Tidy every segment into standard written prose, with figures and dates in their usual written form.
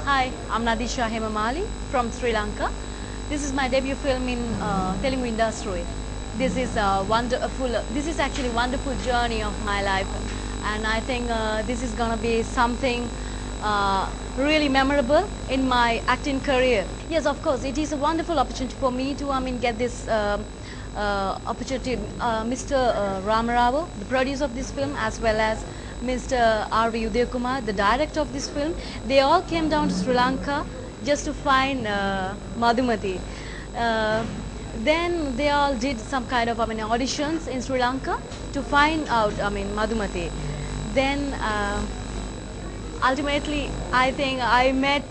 Hi, I'm Nadisha Hemamali from Sri Lanka. This is my debut film in Telugu industry. This is a wonderful. This is actually a wonderful journey of my life, and I think this is gonna be something really memorable in my acting career. Yes, of course, it is a wonderful opportunity for me to get this opportunity. Mr. Ramarao, the producer of this film, as well as Mr. R.V. Udayakumar, the director of this film, they all came down to Sri Lanka just to find Madhumati. Uh, then they all did some kind of auditions in Sri Lanka to find out Madhumati. Then ultimately I think I met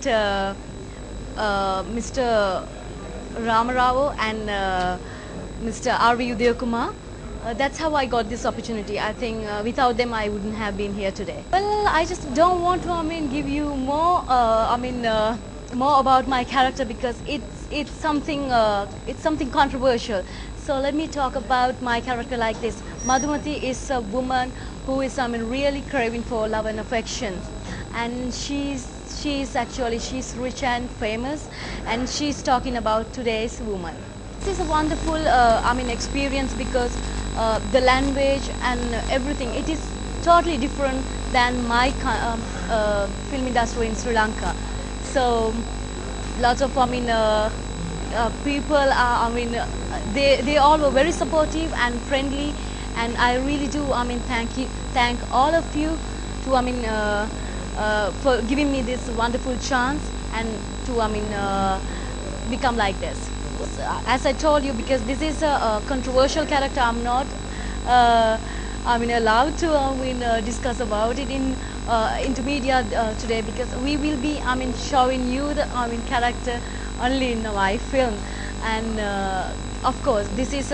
Mr. Ramarao and Mr. R.V. Udayakumar. That's how I got this opportunity. I think without them I wouldn't have been here today. Well, I just don't want to give you more more about my character because it's something controversial. So let me talk about my character like this. Madhumati is a woman who is really craving for love and affection, and she's rich and famous, and she's talking about today's woman. This is a wonderful experience because the language and everything, it is totally different than my film industry in Sri Lanka. So lots of people are, they all were very supportive and friendly, and I really do thank all of you to for giving me this wonderful chance and to become like this. As I told you, because this is a controversial character, I'm not allowed to discuss about it into media today, because we will be showing you the character only in my film, and of course this is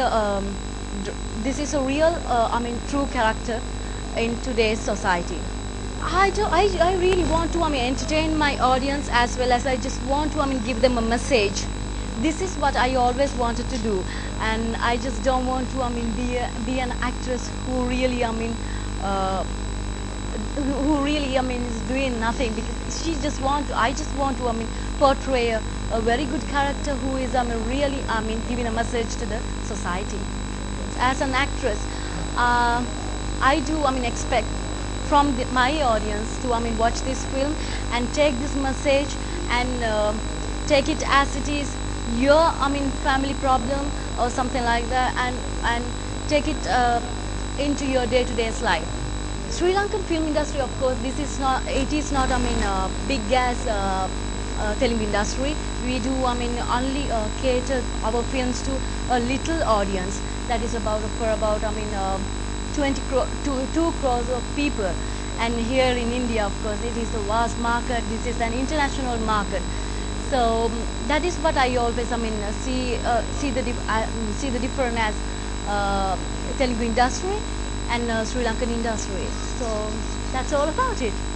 a real true character in today's society. I really want to entertain my audience, as well as I just want to give them a message. This is what I always wanted to do, and I just don't want to be an actress who really is doing nothing, because I just want to portray a very good character who is really giving a message to the society. As an actress, I do expect from my audience to watch this film and take this message and take it as it is your family problem or something like that, and take it into your day-to-day life. Sri Lankan film industry, of course, it is not big as Telugu industry. We do only cater our films to a little audience, that is about 2 crores of people. And here in India, of course, it is a vast market. This is an international market. So that is what I always see the difference as Telugu industry and Sri Lankan industry. So that's all about it.